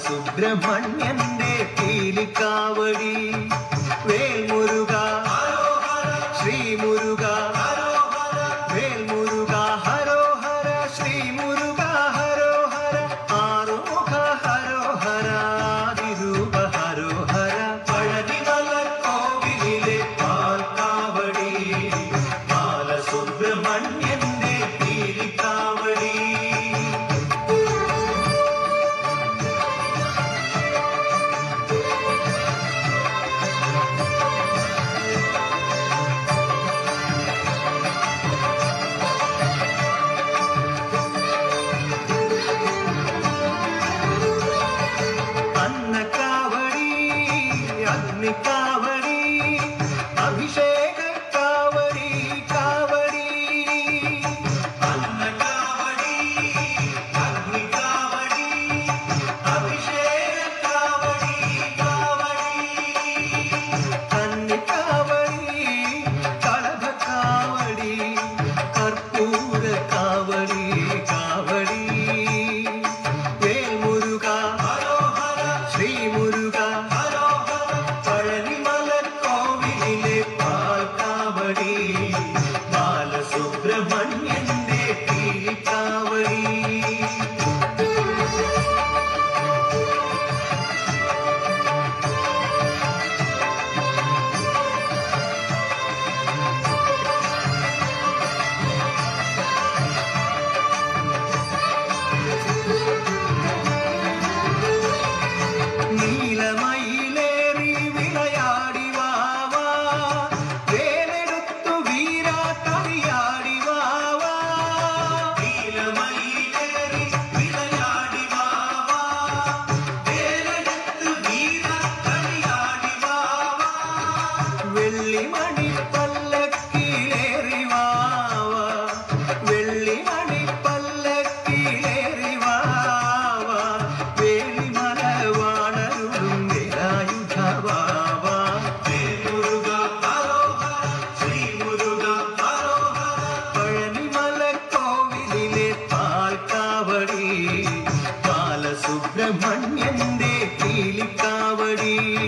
ബാലസുബ്രഹ്മണ്യന്റെ പീലിക്കാവടി വേൽമുരുക ശ്രീമുരുക വേൽമുരുക ഹരോ ഹര ശ്രീമുരുക ഹരോ ഹര ആരോഹ ഹരോ ഹര ആദിരൂപ ഹരോ ഹര പഴനിമല കോവിലിലെ പാൽക്കാവടി ബാലസുബ്രഹ്മണ്യന്റെ പീലിക്കാവടി കാവടി അഭിഷേക കാവടി കാവടി അന്ന കാവടി അഗ്നി കാവടി അഭിഷേക കാവടി കാവടി കന്നി കാവടി കളഭ കാവടി കർപ്പൂര കാവടി കാവടി വേൽമുരുക ശ്രീമുരുക ബാലസുബ്രഹ്മണ്യന്റെ പീലിക്കാവടി നീലമയിലേറി വിളയാടി വാവാ വേലെടുത്തു വീരാ കളിയാടി വാവാ നീലമയിലേറി വിളയാടി വാവാ വേലെടുത്തു വീരാ കളിയാടി വാവാ വെള്ളിമണി പല്ലക്കിലേറി വാവാ വെള്ളിമണി പല്ലക്കിലേറി വാവാ വേലിമല വാണരുളും വേലായുധ വാവാ വേൽമുരുക ഹരോഹര ശ്രീമുരുക ഹരോഹര പഴനിമല കോവിലിലെ പാൽക്കാവടി ബാലസുബ്രഹ്മണ്യന്റെ പീലിക്കാവടി